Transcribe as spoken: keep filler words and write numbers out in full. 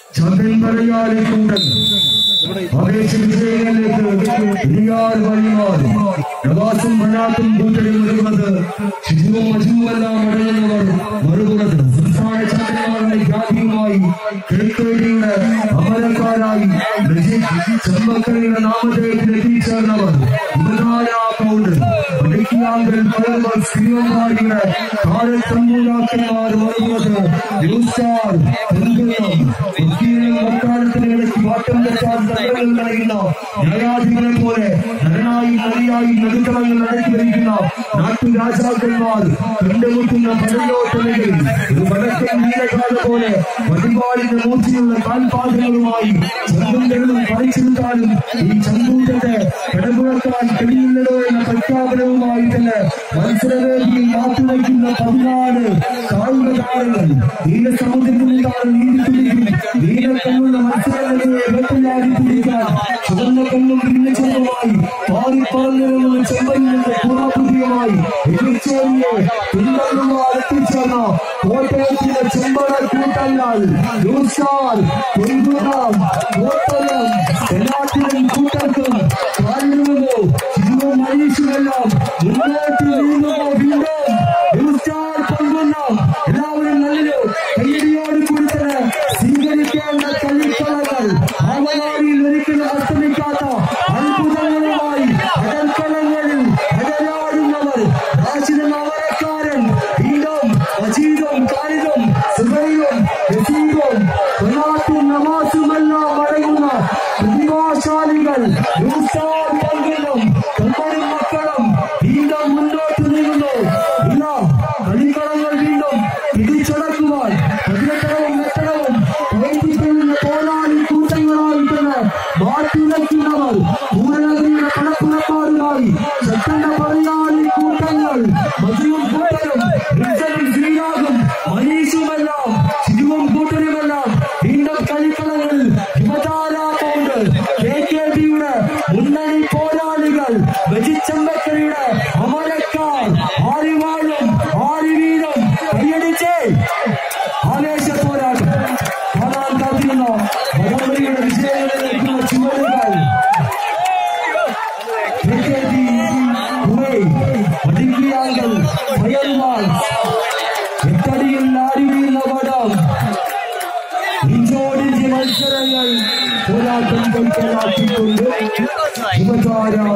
ചന്ദ്രൻപരയാലെ കൂടൽ ആവേശ വിജയങ്ങളിലേക്ക് ഇനിയാൽ വഴിമാറി നവാസും മനാത്തും കൂട്ടരും ഒരുങ്ങുന്നത് ശിശുവും മജുവുമെല്ലാം അടങ്ങുന്നവർ മറുപുറത്ത് സംസ്ഥാന ചാമ്പ്യന്മാരുടെ ഖ്യാതിയുമായി കേക്കേടിയുടെ അമരക്കാരായി ചെമ്പക്കരയുടെ നാമധേയത്തിൽ എത്തിച്ചേർന്നവർ പൗണ്ട് വടക്കിയാങ്കൽ പലർവർ ശ്രീവന്മാരുടെ കാലത്തമ്പൂരാക്കന്മാർ മറുപുറത്ത് ന്യൂസ് സ്റ്റാർ വക്കാലത്തിനിടയ്ക്ക് മാറ്റം തെറ്റാൻ തന്ത്രങ്ങൾ നൽകുന്ന ന്യായാധിപനെ പോലെ നരനായി നരിയായി നടുക്കളങ്ങൾ നടത്തി വരിക്കുന്ന നാട്ടുരാജാക്കന്മാർ കണ്ടുമുട്ടുന്ന പടയോട്ടങ്ങളിൽ ഒരു വടക്കൻ നീലകാല പോലെ വഴിപാടിന്റെ മൂർച്ചയുള്ള കാൽപാദങ്ങളുമായി ചങ്കുകളും പറിച്ചെടുത്താലും ഈ ചങ്കൂറ്റത്തെ കടമുഴക്കാൻ കഴിയില്ലടോ എന്ന പ്രഖ്യാപനവുമായി തന്നെ മത്സരവേദിയിൽ മാറ്റുവയ്ക്കുന്ന പതിനാല് കായികതാരങ്ങൾ നീലസമുദ്രത്തിൽ നിന്നാണ് നീതി പിടിക്കും നീലക്കണ്ണുള്ള മത്സരങ്ങളെ വെട്ടയാടി പിടിക്കാൻ ചുവന്ന കണ്ണും ഭിന്നചെറുമായി പാറിപ്പറഞ്ഞിരുന്ന ചെമ്പയിൽ നിന്ന് പൂർണ്ണപുതിയുമായി എതിർച്ചേരിയെ പിന്തുണയുമായി എത്തിച്ചേർന്ന കോട്ടയത്തിന്റെ ചെമ്പട കൂട്ടങ്ങൾ ന്യൂസ്റ്റാർ പൊൻകുന്നം കോട്ടയം എല്ലാത്തിനും കൂട്ടർക്കും കാണിരുന്നതോ ശിവവും മനീഷുമെല്ലാം മുന്നോട്ട് വീഴുന്നതോ വീണ്ടും ന്യൂസ്റ്റാർ പൊൻകുന്നം എല്ലാവരും നല്ലൊരു കയ്യടിയോട് കൊടുത്തത് സ്വീകരിക്കേണ്ട കളിക്കളങ്ങൾ ആവനാടിയിൽ ഒരിക്കലും അസ്തമിക്കാത്ത അത്ഭുതങ്ങളുമായി അടൽക്കളങ്ങളിൽ അടരാടുന്നവർ രാജിനും അവരക്കാരൻ വീണ്ടും അജീതും കാലിതും സുബൈയും നസീബും കൊനാത്തും നവാസുമെല്ലാം അടങ്ങുന്ന പ്രതിഭാശാലികൾ ന്യൂസ്റ്റാർ പൊൻകുന്നം കമ്പനും മക്കളും വീണ്ടും മുന്നോട്ട് നീങ്ങുന്നു ഇല്ല കളിക്കളങ്ങൾ വീണ്ടും പിടിച്ചടക്കുവാൻ പതിനെട്ടവും എട്ടവും പ്രവർത്തിക്കുന്ന പോരാളി കൂട്ടങ്ങളായി തന്നെ മാറ്റിവയ്ക്കുന്നവർ പൂരനഗരിയുടെ പണപ്പുറക്കാരുമായി ശക്തന്റെ പടയാളി കൂട്ടങ്ങൾ മധുവും കൂട്ടരും റിസലും ശ്രീരാഗും മനീഷുമെല്ലാം ശിവവും കൂട്ടരുമെല്ലാം വീണ്ടും കളിക്കളങ്ങളിൽ യുവതാര പൗണ്ട് കെ കെ ബിയുടെ മുന്നണി പോരാളികൾ വെജിച്ചമ്പക്കരയുടെ അമരക്കാർ ആരിവാഴും ആരിവീരും കൈയടിച്ച് ആവേശ പോരാട്ടം കാണാൻ കാത്തിരുന്ന വടംവലിയുടെ വിജയങ്ങളിലേക്കുള്ള ചുവടുകൾ വടക്കിയാങ്കൽ ഫയർവാൾ എട്ടടിയിൽ ആരിവീർന്ന വടം ഇഞ്ചോടിഞ്ച് മത്സരങ്ങൾ പോരാട്ടം കൊണ്ടാക്കിക്കൊണ്ട് യുവതാര